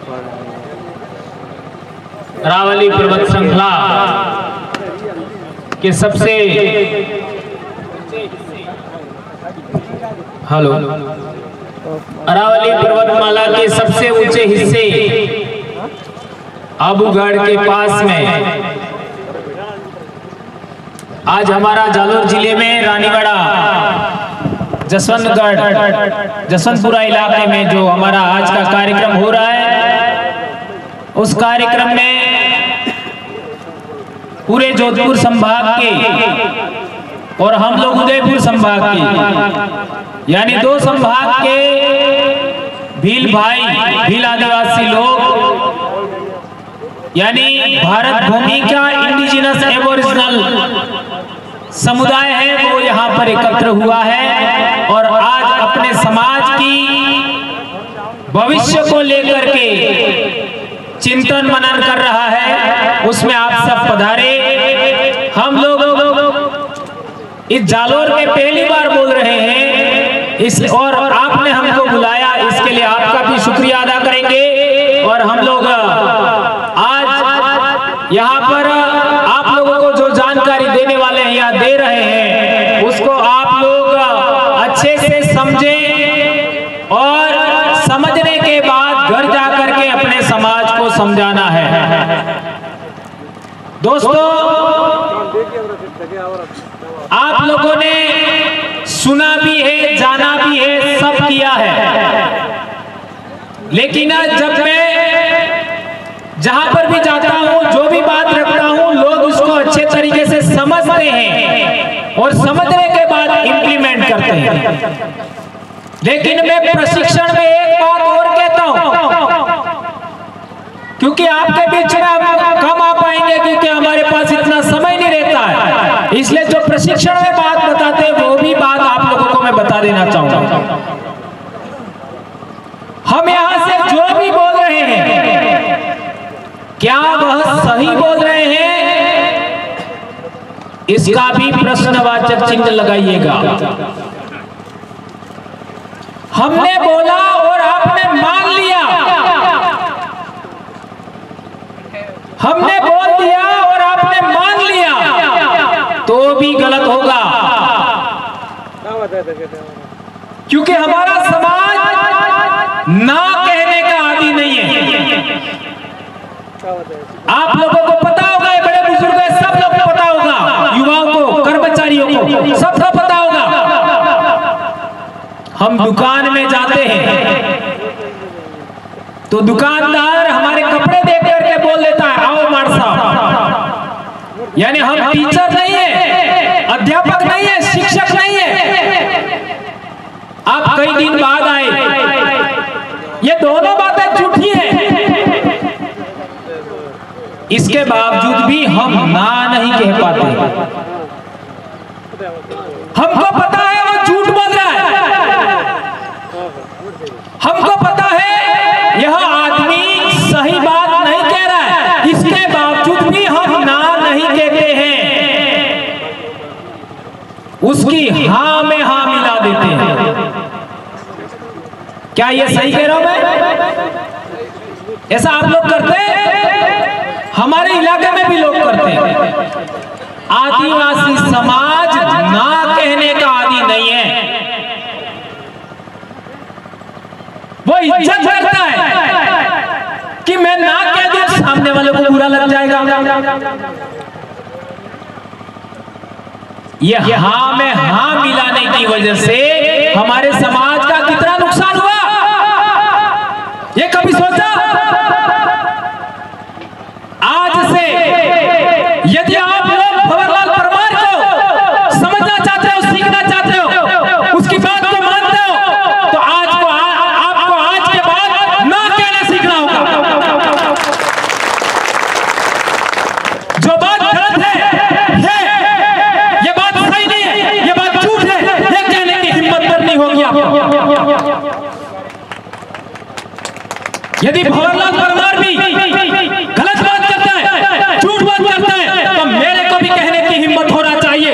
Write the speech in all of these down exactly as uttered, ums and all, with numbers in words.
अरावली पर्वत श्रृंखला के सबसे हेलो अरावली पर्वतमाला के सबसे ऊंचे हिस्से आबूगढ़ के पास में आज हमारा जालोर जिले में रानीगढ़ जसवंतगढ़ जसवंतपुरा इलाके में जो हमारा आज का कार्यक्रम हो रहा है, उस कार्यक्रम में पूरे जोधपुर संभाग के और हम लोग उदयपुर संभाग के यानी दो संभाग के भील भाई भील आदिवासी लोग यानी भारत भूमि का इंडिजिनस एबोरिजिनल समुदाय है वो यहाँ पर एकत्र हुआ है और आज अपने समाज की भविष्य को लेकर के चिंतन मनन कर रहा है। उसमें आप सब पधारे। हम लोग इस जालोर में पहली बार बोल रहे हैं इस और आपने हमको बुलाया, इसके लिए आपका भी शुक्रिया अदा करेंगे। और हम लोग आज यहाँ पर आप लोगों को जो जानकारी देने वाले हैं या दे रहे हैं उसको आप लोग अच्छे से समझें और समझने के बाद घर जाकर के अपने समाज को समझाना है। दोस्तों, आप लोगों ने सुना भी है, जाना भी है, सब किया है, लेकिन जब मैं जहां पर भी जाता हूं, जो भी बात रखता हूं, लोग उसको अच्छे तरीके से समझते हैं और समझने के बाद इंप्लीमेंट करते हैं। लेकिन मैं प्रशिक्षण में एक बात और कहता हूं, क्योंकि आपके बीच में हम कम आ पाएंगे क्योंकि हमारे पास इतना समय नहीं रहता है, इसलिए जो प्रशिक्षण में बात बताते हैं वो भी बात आप लोगों को मैं बता देना चाहूंगा। हम यहां से जो भी बोल रहे हैं, क्या वह सही बोल रहे हैं, इसका भी प्रश्नवाचक चिन्ह लगाइएगा। हमने बोला और आपने मान लिया, हमने बोल दिया और आपने मान लिया तो भी गलत होगा, क्योंकि हमारा समाज ना कहने का आदी नहीं है। आप लोगों को पता होगा, ये बड़े बुजुर्ग है, सब लोग को पता होगा, युवाओं को, कर्मचारियों को सबको पता होगा। हम दुकान में जाते हैं तो दुकानदार हमारे कपड़े देख करके बोल देता है, आओ मार साहब। यानी हम टीचर नहीं है, अध्यापक नहीं है, शिक्षक नहीं है। आप कई दिन बाद आए, ये दोनों बातें झूठी है। इसके बावजूद भी हम ना नहीं कह पाते। हमको पता है वो झूठ बोल रहा है, हमको पता है यह आदमी सही बात नहीं कह रहा है, इसके बावजूद भी हम ना नहीं कहते हैं, उसकी हाँ में हाँ मिला देते हैं। क्या ये सही कह रहा हूं मैं? ऐसा आप लोग करते हैं? हमारे इलाके में भी लोग करते हैं। आदिवासी समाज ना कहने का आदी नहीं है, वो इज्जत करता है कि मैं ना कह दूं सामने वाले को बुरा लग जाएगा। ये हाँ में हाँ मिलाने की वजह से हमारे समाज का कितना नुकसान हुआ, ये कभी सोचा? आज से यदि आप लोग भंवरलाल परमार को समझना चाहते हो, सीखना चाहते हो, उसकी बात को मानते हो, तो आज को आ, आपको आज के बाद ना कहना सीखना होगा। जो बात गलत है, है ये बात सही नहीं है, ये बात झूठ है, ये कहने की हिम्मत करनी होगी आपको। यदि भंवरलाल परमार भी गलत बात करता है, झूठ बात करता है, तो मेरे को भी कहने की हिम्मत होना चाहिए।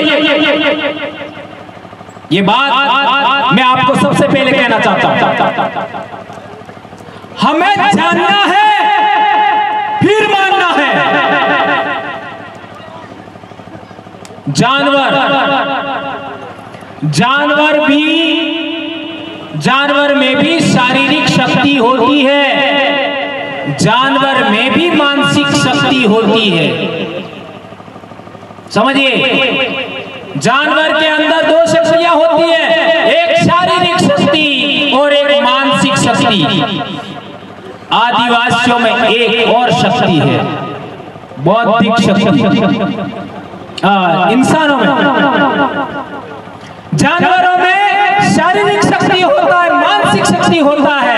ये बात मैं आपको सबसे पहले कहना चाहता हूं। हमें जानना है जानवर जानवर भी जानवर में भी शारीरिक शक्ति होती है, जानवर में भी मानसिक शक्ति होती है। समझिए, जानवर के अंदर दो शक्तियां होती है, एक शारीरिक शक्ति और एक मानसिक शक्ति। आदिवासियों में एक और शक्ति है, बौद्धिक शक्ति। इंसानों में, जानवरों में शारीरिक शक्ति होता है, मानसिक शक्ति होता है,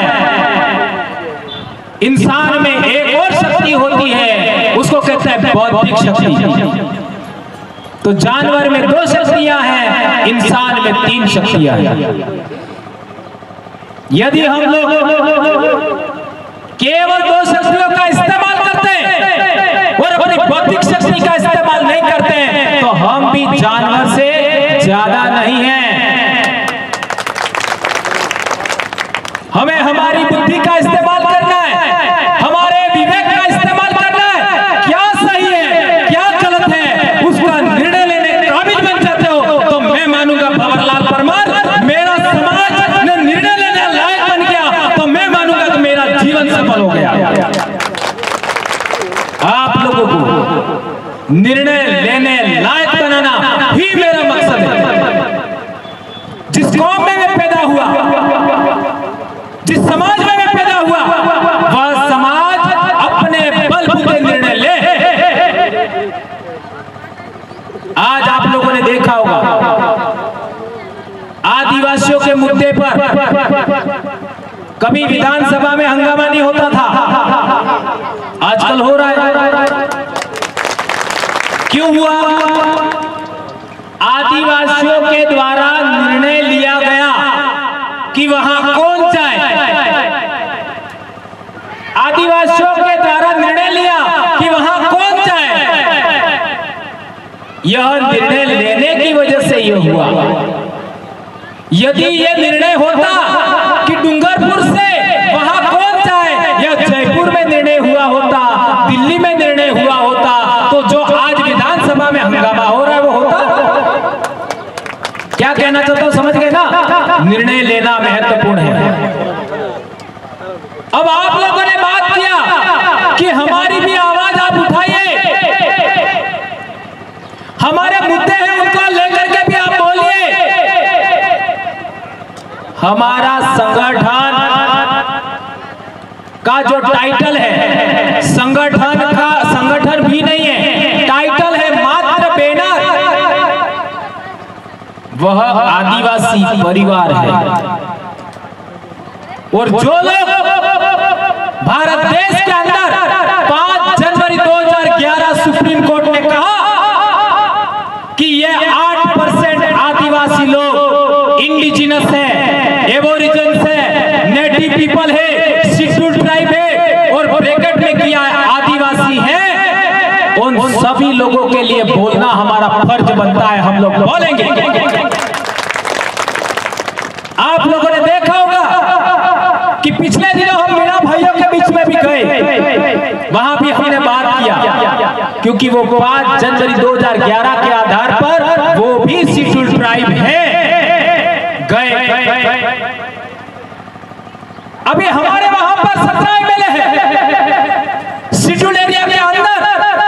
इंसान में एक और शक्ति होती है, उसको कहते हैं बौद्धिक शक्ति। तो जानवर में दो शक्तियां हैं, इंसान में तीन शक्तियां हैं। यदि हम लोग केवल दो शक्तियों का इस्तेमाल करते हैं और अपनी बौद्धिक शक्ति का इस्तेमाल नहीं करते हैं, तो हम भी जानवर से ज्यादा नहीं हैं। हमें हमारी बुद्धि का इस्तेमाल करना है, हमारे विवेक का इस्तेमाल करना है। क्या सही है, क्या गलत है, उसका निर्णय लेने के काबिल बन जाते हो तो मैं मानूंगा भंवरलाल परमार, मेरा समाज ने निर्णय लेने लायक बन गया तो मैं मानूंगा कि मेरा जीवन सफल हो गया। आप लोगों को निर्णय लेने लायक बनाना ही मेरा मकसद है। जिस कौम में मैं पैदा हुआ, जिस समाज में मैं पैदा हुआ, वह समाज अपने बलबूते निर्णय ले। आज आप लोगों ने देखा होगा, आदिवासियों के मुद्दे पर कभी विधानसभा में हंगामा नहीं होता था, आजकल हो रहा है। क्यों हुआ? आदिवासियों के द्वारा निर्णय लिया गया कि वहां कौन जाए। आदिवासियों के द्वारा निर्णय लिया कि वहां कौन जाए। यह निर्णय लेने की वजह से यह हुआ। यदि यह निर्णय होता कि डूंगरपुर से वहां कौन जाए, या जयपुर में निर्णय हुआ होता, दिल्ली में निर्णय हुआ होता, तो जो आज विधानसभा में हंगामा हो रहा है वो होता। क्या कहना चाहता हूं, समझ गए ना? निर्णय लेना महत्वपूर्ण है। अब आप लोगों ने बात किया कि हमारी भी आवाज आप उठाइए, हमारे मुद्दे हैं उनको लेकर के भी आप बोलिए। हमारा संगठन का जो टाइटल है, संगठन का संगठन भी नहीं है, टाइटल है मात्र बैनर, वह आदिवासी परिवार है। और जो लोग भारत देश के अंदर पांच जनवरी दो हज़ार ग्यारह सुप्रीम कोर्ट ने कहा कि ये आठ परसेंट आदिवासी लोग इंडिजिनस है, एबोरिजिन्स है, नेटिव पीपल है, शेड्यूल्ड ट्राइब है, और ब्रैकेट में किया आदिवासी है, उन सभी लोगों के लिए बोलना हमारा फर्ज बनता है। हम लोग बोलेंगे। आप लोगों ने देखा होगा कि पिछले दिनों हम मीणा भाइयों के बीच में भी गए, वहां भी हमने बात किया, क्योंकि वो पांच जनवरी दो हज़ार ग्यारह के आधार पर वो भी शेड्यूल्ड ट्राइब है। गए अभी हमारे वहां पर सत्रह एमएलए है शेड्यूल्ड एरिया के अंदर।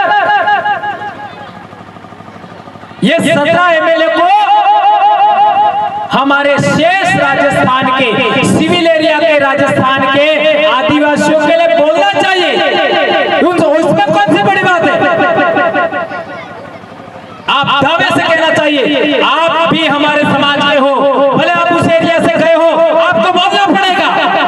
ये सत्रह एमएलए को हमारे शेष राजस्थान के, सिविल एरिया के राजस्थान के आदिवासियों के लिए बोलना चाहिए। उसमें कौन सी बड़ी बात है? आप दावे से कहना चाहिए, आप भी हमारे समाज के हो, भले आप उस एरिया से गए हो, आपको बोलना पड़ेगा।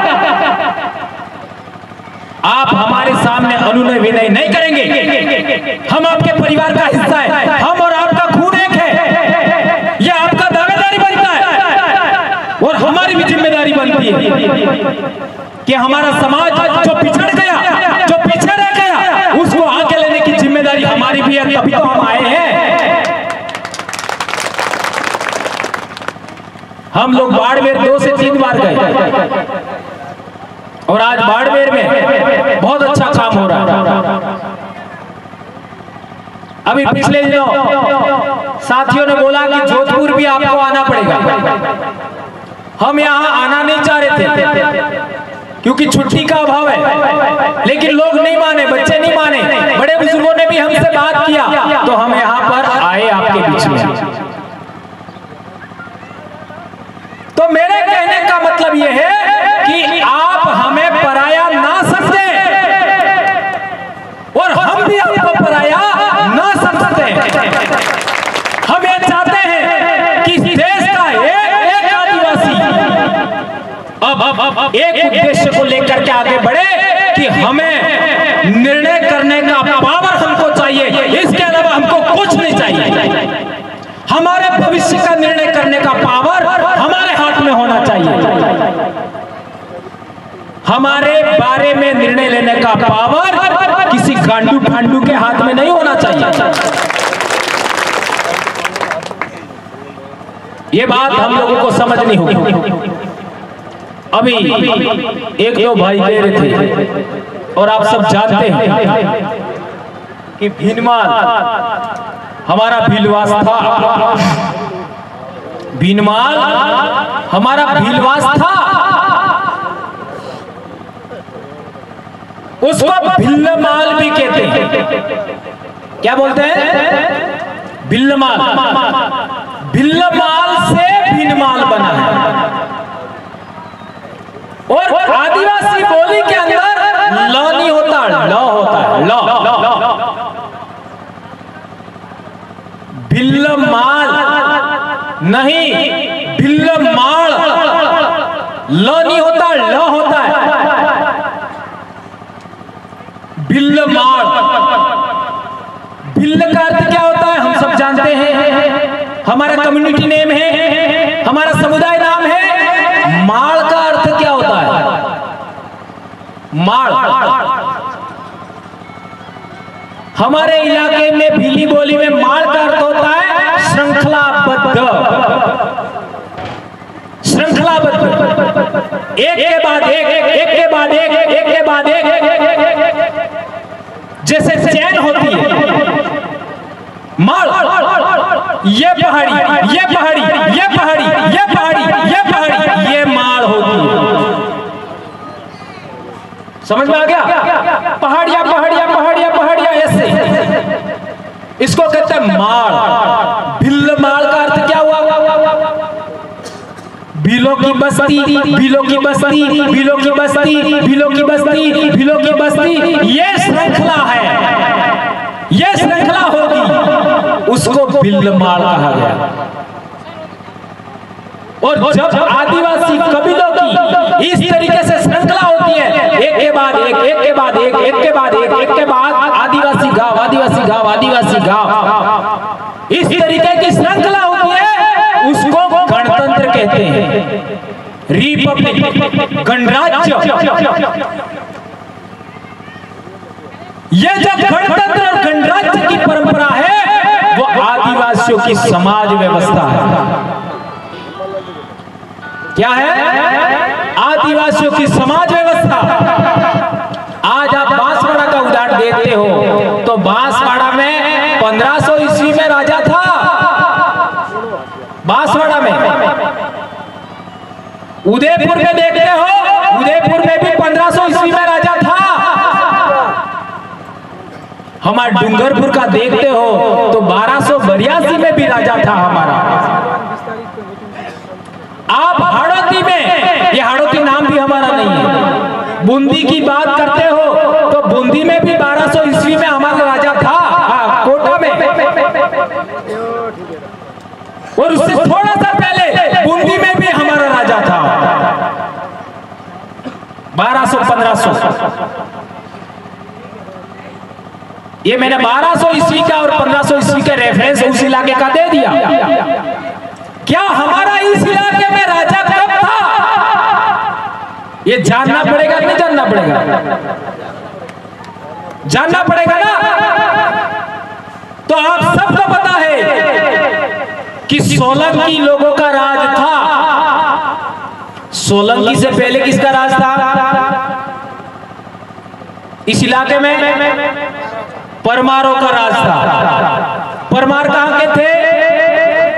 आप हमारे सामने अनुनय विनय नहीं करेंगे। हम आपके परिवार का हिस्सा है, हम और आपका खून एक है, यह आपका दावेदारी बनता है और हमारी भी जिम्मेदारी बनती है कि हमारा समाज जो पिछड़ गया, जो पीछे रह गया, उसको आगे लेने की जिम्मेदारी हमारी भी है। तभी तो हम आए हैं। हम लोग बाड़मेर दो से तीन बार गए और आज बाड़मेर में बहुत अच्छा काम हो रहा है। अभी पिछले दिनों साथियों ने बोला कि जोधपुर भी आपको आना पड़ेगा। हम यहाँ आना नहीं चाह रहे थे क्योंकि छुट्टी का अभाव है, लेकिन लोग नहीं माने, बच्चे नहीं माने, बड़े बुजुर्गों ने भी हमसे बात किया, तो हम यहाँ पर आए आपके बीच में। तो मेरे कहने का मतलब यह है कि आप हमें पराया ना समझें और हम भी आपको पराया ना समझते। हम ये चाहते हैं कि देश का एक एक आदिवासी अब अब अब एक उद्देश्य को लेकर के आगे बढ़े कि हमें निर्णय करने का पावर हमको चाहिए, इसके अलावा हमको कुछ नहीं चाहिए। हमारे भविष्य का निर्णय करने का पावर हमारे हाथ में होना चाहिए। हमारे बारे में निर्णय लेने का पावर किसी गांडू फांडू के हाथ में नहीं होना चाहिए। ये बात हम लोगों को समझनी होगी। अभी एक दो भाई कह रहे थे और आप सब जानते हैं कि भीनमाल हमारा भीलवास था, भीनमाल हमारा भीलवास था, उसको भिल्लमाल भी कहते हैं। क्या बोलते हैं? भिल्लमाल। भिल्लमाल से भीनमाल बना है और आदिवासी बोली के अंदर ल नहीं होता, ल होता है, ल। भिल्लमाल नहीं, भिल्लमाल। ल नहीं होता, ल होता है। भिल्लमाल। भिल्ल का अर्थ क्या होता है हम सब जानते हैं, हमारा कम्युनिटी नेम है, हमारा समुदाय नाम है। माल का अर्थ क्या होता है? माल। हमारे इलाके में भीली बोली में माल का अर्थ होता है श्रृंखलाबद्ध। श्रृंखलाबद्ध, एक के बाद एक, एक के बाद एक, एक के बाद एक, जैसे चैन होती है। माल, ये पहाड़ी, ये पहाड़ी, ये पहाड़ी, ये पहाड़ी, ये पहाड़ी, ये माल होती है। समझ में आ गया? पहाड़ियां पहाड़ियां पहाड़ियां पहाड़ियां ऐसे, इसको कहते हैं माल। भिल्ल माल का अर्थ क्या हुआ? भीलों की बस्ती, भीलों की बस्ती, भीलों की बस्ती, भीलों की बस्ती, भीलों की बस्ती, ये श्रृंखला है, ये श्रृंखला होगी, उसको भिल्ल माल कहा गया। और जब आदिवासी कबीलों की इस तरीके से श्रृंखला होती है, एक के बाद एक, एक के बाद एक, एक के बाद एक, एक के बाद आदिवासी गांव, आदिवासी गांव, आदिवासी गांव, इस तरीके की श्रृंखला होती है, उसको गणतंत्र कहते हैं, रिपब्लिक, गणराज्य। ये जब गणतंत्र और गणराज्य की परंपरा है, वो आदिवासियों की समाज व्यवस्था है। क्या है? आदिवासियों की समाज व्यवस्था। आज आप बांसवाड़ा का उदाहरण देखते हो, तो बांसवाड़ा में पंद्रह सौ ईस्वी में राजा था। बांसवाड़ा में, उदयपुर में देखते हो, उदयपुर में भी पंद्रह सौ ईस्वी में राजा था। हमारे डूंगरपुर का देखते हो तो बारह सौ बयासी में भी राजा था हमारा। आप हाड़ौती में, ये हाड़ौती नाम भी हमारा नहीं है, बूंदी की बात करते हो तो बूंदी में भी बारह सौ ईस्वी में हमारा राजा था, हाँ, कोटा में। और उससे थोड़ा सा पहले बूंदी में भी हमारा राजा था, बारह सौ पंद्रह सौ। ये मैंने बारह सौ ईस्वी का और पंद्रह सौ ईस्वी का रेफरेंस उस इलाके का दे दिया। क्या हमारा इस इलाके में राजा कब था? ये जानना पड़ेगा कि नहीं जानना पड़ेगा? जानना पड़ेगा ना। तो आप सबको पता है कि सोलंकी लोगों का राज था। सोलंकी से पहले किसका राज था इस इलाके में? परमारों का राज था। परमार कहां के थे?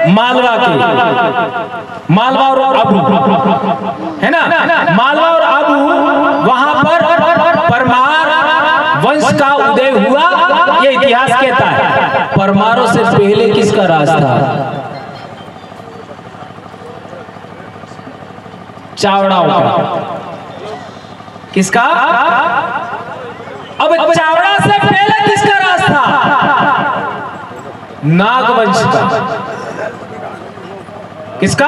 मालवा के, मालवा और आबू है ना, मालवा और आबू वहां पर परमार वंश का उदय हुआ, ये इतिहास कहता है। परमारों से पहले किसका राज था? चावड़ाओं का। किसका? अब चावड़ा से पहले किसका राज था? नागवंश का। किसका?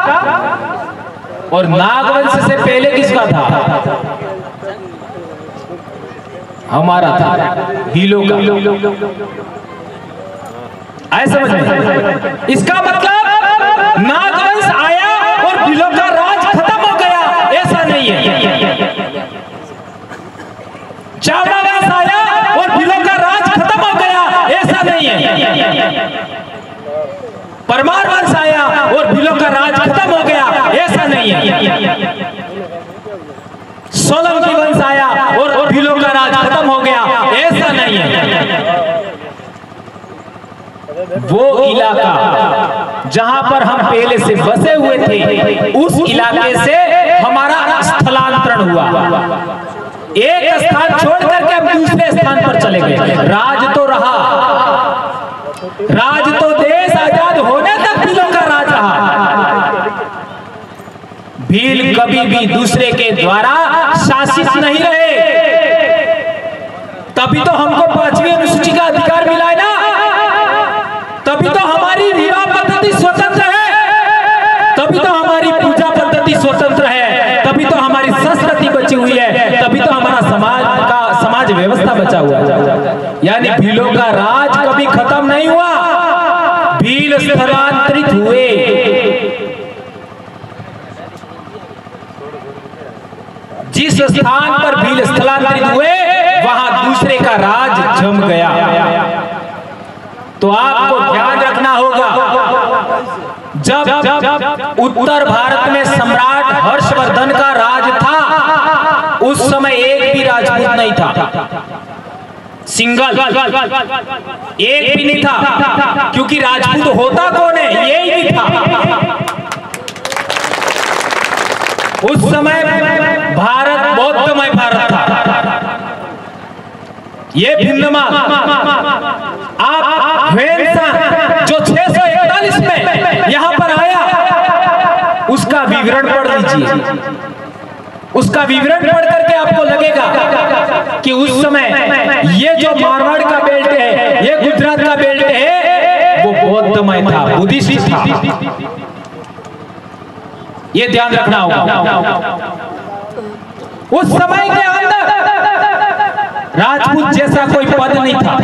और नागवंश से पहले किसका था? हमारा था, भीलों का। आए समझ में? इसका मतलब नागवंश आया और भीलों का राज खत्म हो गया, ऐसा नहीं है। चावड़ा वंश आया और भीलों का राज खत्म हो गया, ऐसा नहीं है। परमार वंश आया और भीलों का राज खत्म हो गया, ऐसा नहीं है। सोलंकी वंश आया और भीलों का राज खत्म हो गया, ऐसा नहीं है। वो इलाका जहां पर हम पहले से बसे हुए थे, उस इलाके से हमारा स्थलांतरण हुआ। एक स्थान छोड़ करके हम दूसरे स्थान पर चले गए। राज तो रहा, राज तो देश आजाद होने तक भीलों का राज रहा। भील कभी भी दूसरे के द्वारा शासित नहीं रहे, तभी तो हमको पांचवी अनुसूची का अधिकार मिला है ना, तभी तो हमारी विवाह पद्धति स्वतंत्र है, तभी तो हमारी पूजा पद्धति स्वतंत्र है, तभी तो हमारी संस्कृति बची हुई है, तभी तो हमारा समाज का समाज व्यवस्था बचा हुआ है। यानी भीलों का राज कभी खत्म नहीं हुआ, भील स्थलांतरित हुए। जिस स्थान पर भील स्थलांतरित हुए वहां दूसरे का राज जम गया। तो आपको ध्यान रखना होगा, जब, जब, जब उत्तर भारत में सम्राट हर्षवर्धन का राज था, उस समय एक भी राजपूत नहीं था, सिंगल एक भी नहीं था, क्योंकि राजपूत होता कौन है, यही भी था। उस समय भारत बौद्धमय भारत था, ये भिन्नमाल। आप ह्वेनसांग जो छह सौ इकतालीस में यहां पर आया, उसका विवरण पढ़ लीजिए। उसका विवरण पढ़ करके आपको लगेगा कि उस समय ये जो मारवाड़ का बेल्ट है, ये गुजरात का बेल्ट है, वो बौद्धमय था, बुद्धिस्ट था। ये ध्यान रखना होगा। उस समय के अंदर राजपूत जैसा कोई पद नहीं था,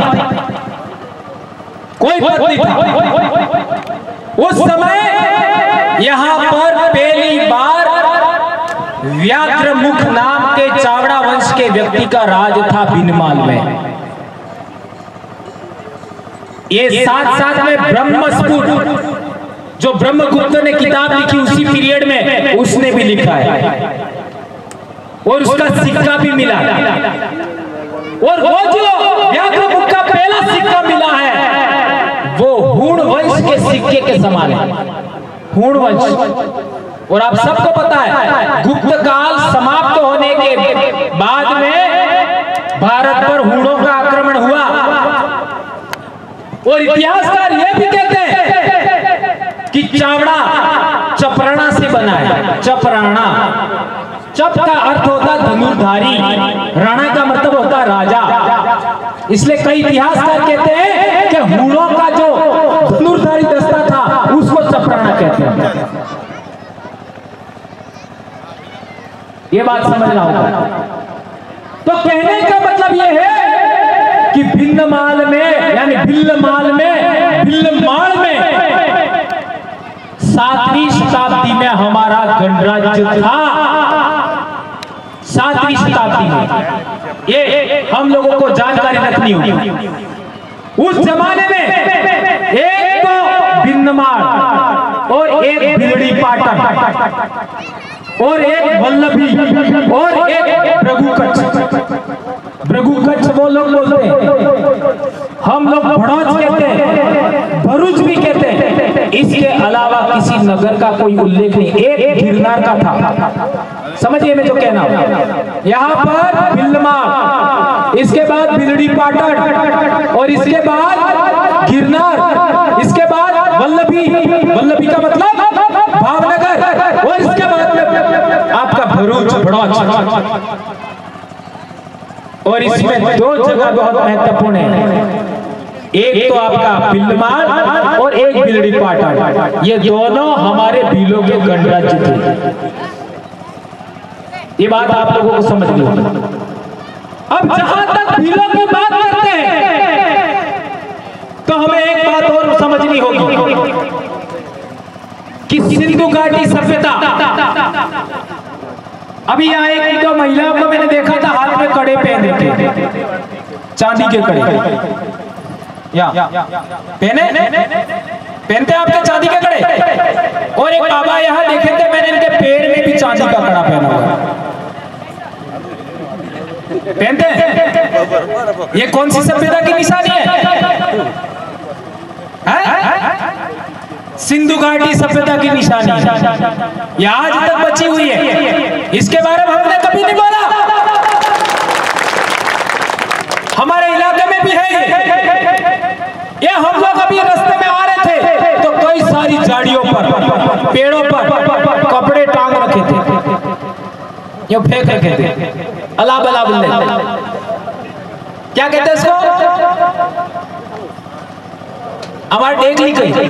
कोई पद नहीं था। उस समय यहां पर पहली बार व्याघ्रमुख नाम के चावड़ा वंश के व्यक्ति का राज था भिनमाल में। ये साथ साथ में ब्रह्मस्फुट, जो ब्रह्मगुप्त ने किताब लिखी उसी पीरियड में, उसने भी लिखा है और उसका सिक्का भी मिला। और वो जो व्याघ्रमुख का पहला सिक्का मिला है, वो हूण वंश के सिक्के के समान है, हूण वंश। और आप सबको पता है, गुप्त काल समाप्त होने के बाद में भारत पर हूणों का आक्रमण हुआ। और इतिहासकार ये भी कहते हैं कि चावड़ा चपराणा से बना है। चपराणा, चप का अर्थ होता धनुर्धारी, राणा का मतलब होता राजा। इसलिए कई इतिहासकार कहते हैं कि हूणों का जो धनुर्धारी दस्ता था उसको चपराणा कहते हैं। ये बात समझना होगा। तो कहने का मतलब ये है कि भिन्नमाल में, यानी भिल्लमाल में, भिल्लमाल में सातवीं शताब्दी में हमारा गणराज्य था। सातवीं शताब्दी में, ये हम लोगों को जानकारी रखनी होगी। उस जमाने में एक तो भिन्नमाल और एक भिलड़ी पाटन और एक वल्लभी और एक भृगुकच्छ। भृगुकच्छ वो लोग बोलते हैं, हम लोग भड़ौच कहते हैं, भरूच भी कहते हैं। इसके अलावा किसी नगर का कोई उल्लेख नहीं। एक गिरनार का था, समझिए मैं जो कहना हूं। यहाँ पर बिल्लमार, इसके बाद बिलड़ी पाटन, और इसके बाद गिरनार, इसके बाद वल्लभी, वल्लभी का मतलब भावनगर, और इसके बाद में आपका भरूच बड़ा। और इसमें दो जगह बहुत महत्वपूर्ण है, एक तो आपका बिल्लमार और एक बिलड़ी पाटन। ये दोनों हमारे भीलों के गणराज्य थे। ये बात आप लोगों को समझ लो। अब जहां तक भीलों की बात करते हैं तो हमें एक बात और समझनी होगी कि सिंधु घाटी सभ्यता, अभी यहाँ एक दो महिलाओं को मैंने देखा था हाथ में कड़े पहन रखे, चांदी के कड़े, या पहने पहनते आपके चांदी के कड़े। और एक बाबा यहाँ देखे थे मैंने, इनके पैर में भी चांदी का कड़ा पहना हुआ पहनते हैं। ये कौन सी सभ्यता की निशानी है? है? सिंधु घाटी सभ्यता की निशानी ये आज तक बची हुई है। इसके बारे में हमने कभी नहीं बोला। हमारे इलाके में भी है ये। ये हम लोग अभी रास्ते में आ रहे थे तो कई सारी झाड़ियों पर, पेड़ों पर कपड़े टांग रखे थे, ये फेंक रखे थे, अला बला बुल्ले, क्या कहते हैं इसको? हमारे देख ली गई,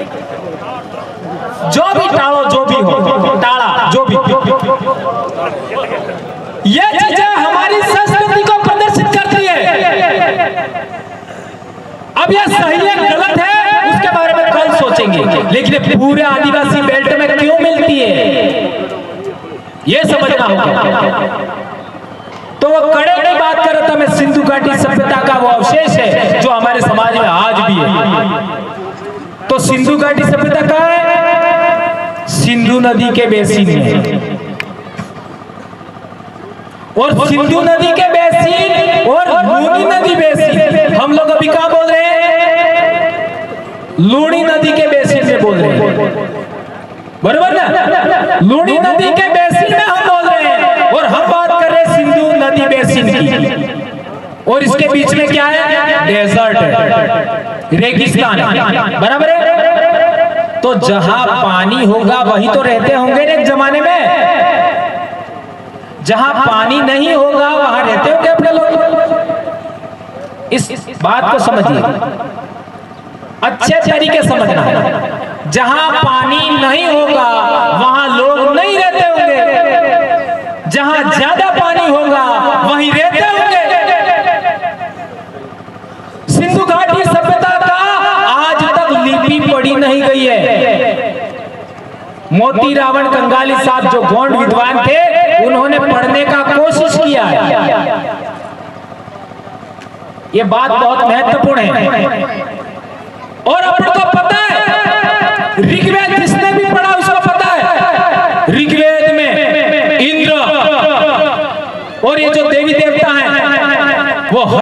जो भी टाड़ो, जो भी हो, टाड़ा जो भी, ये चीजें हमारी संस्कृति को प्रदर्शित करती है। अब ये सही है गलत है उसके बारे में कल सोचेंगे, लेकिन ये पूरे आदिवासी बेल्ट में क्यों मिलती है ये समझना होगा। तो वो कड़े की बात कर रहा था मैं, सिंधु घाटी सभ्यता का वो अवशेष है जो हमारे समाज में आज भी है। तो सिंधु घाटी सभ्यता कहाँ है? सिंधु नदी के बेसिन में। और सिंधु नदी के बेसिन और लूनी नदी बेसिन, हम लोग अभी कहाँ बोल रहे हैं? लूनी नदी के बेसिन में बोल रहे हैं, बराबर ना? लूनी नदी के बेसिन में हम बोल रहे हैं और हम बात कर रहे हैं सिंधु नदी बेसिन की। और इसके बीच में क्या है? डेजर्ट है, रेगिस्तान है, बराबर है? तो जहां पानी होगा वहीं तो रहते होंगे एक जमाने में। जहां पानी नहीं होगा वहां रहते होंगे अपने लोग। इस बात को समझिए, अच्छे तरीके समझना। जहां पानी नहीं होगा वहां लोग नहीं रहते होंगे, जहां ज्यादा पानी होगा वहीं रहते होंगे। सिंधु घाटी सभ्यता का आज तक लिपि पढ़ी नहीं गई है। मोती रावण कंगाली साहब जो गौंड विद्वान थे उन्होंने पढ़ने का कोशिश किया है। ये बात बहुत महत्वपूर्ण है। और अपन को पता है, ऋग्वेद जिसने भी पढ़ा उसको पता है, ऋग्वेद में इंद्र और ये जो देवी देवता हैं वो